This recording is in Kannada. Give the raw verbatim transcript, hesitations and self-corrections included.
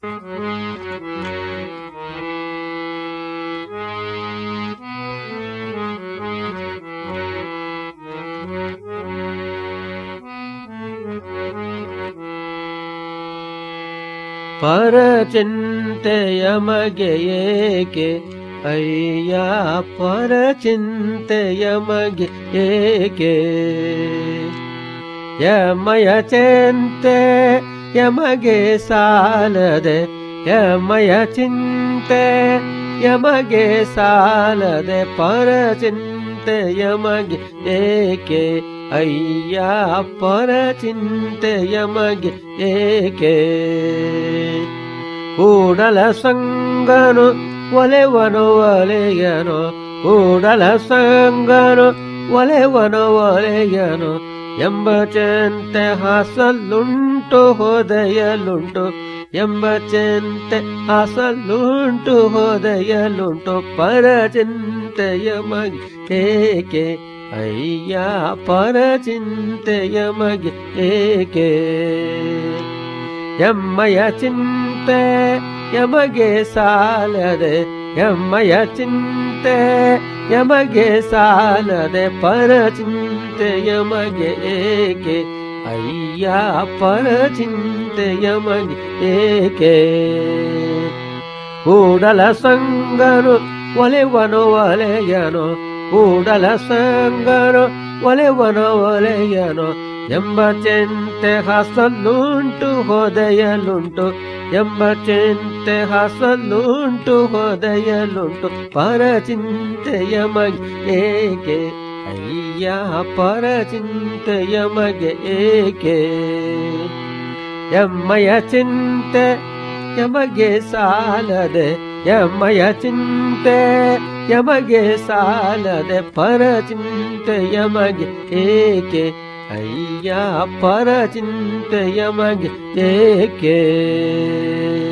ಪರಚಿಂತೆಯ ಮಗೆ ಏಕೆ ಅಯ್ಯ ಪರಚಿಂತೆಯ ಮಗೆ ಏಕೆ ಯಮಯ ಚಿಂತೆ ಯಮಗೆ ಸಾಲದೆ ಯಮಯ ಚಿಂತೆ ಯಮಗೆ ಸಾಲದೆ ಪರಚಿಂತೆ ಯಮಗೆ ಏಕೆ ಅಯ್ಯ ಪರಚಿಂತೆ ಯಮಗೆ ಏಕೆ ಕೂಡಲ ಸಂಗನು ಒಲೆವನು ಒಲೆಯನು ಕೂಡಲ ಸಂಗನು ಒಲೆವನು ಒಲೆಯನು ಎಂಬ ಚಿಂತೆ ಹಾಸಲ್ಲುಂಟು ಹೋದೆಯಲುಂಟು ಎಂಬ ಚಿಂತೆ ಹಾಸಲ್ಲುಂಟು ಹೋದೆಯಲುಂಟು ಪರಚಿಂತೆಯ ಮಗೆ ಏಕೆ ಅಯ್ಯ ಪರಚಿಂತೆಯ ಮಗೆ ಏಕೆ ಯಮ್ಮಯ ಚಿಂತೆ ಯಮಗೆ ಸಾಲದೆ ಯಮ್ಮಯ ಚಿಂತೆ ಯಮಗೆ ಸಾಲದೆ ಪರಚಿಂತೆ ಯಮಗೆ ಏಕೆ ಅಯ್ಯ ಪರಚಿಂತೆ ಯಮಗೆ ಏಕೆ ಕೂಡಲ ಸಂಗನು ಒಲೆವನು ಒಲೆಯನು ಕೂಡಲ ಸಂಗನು ಒಲೆವನು ಒಲೆಯನು ಎಂಬ ಚಿಂತೆ ಹಾಸಲ್ಲುಂಟು ಹೋದೆಯಲುಂಟು ಎಂಬ ಚಿಂತೆ ಹಾಸಲ್ಲುಂಟು ಹೋದೆಯಲುಂಟು ಪರಚಿಂತೆಯ ಮಗೆ ಏಕೆ ಅಯ್ಯ ಪರಚಿಂತೆಯ ಮಗೆ ಏಕೆ ಯಮ್ಮಯ ಚಿಂತೆ ಯಮಗೆ ಸಾಲದೆ ಯಮ್ಮಯ ಚಿಂತೆ ಯಮಗೆ ಸಾಲದೆ ಪರಚಿಂತೆ ಯಮಗೆ ಏಕೆ ಅಯ್ಯ ಪರಚಿಂತೆ ಯಮಗೆ ಏಕೆ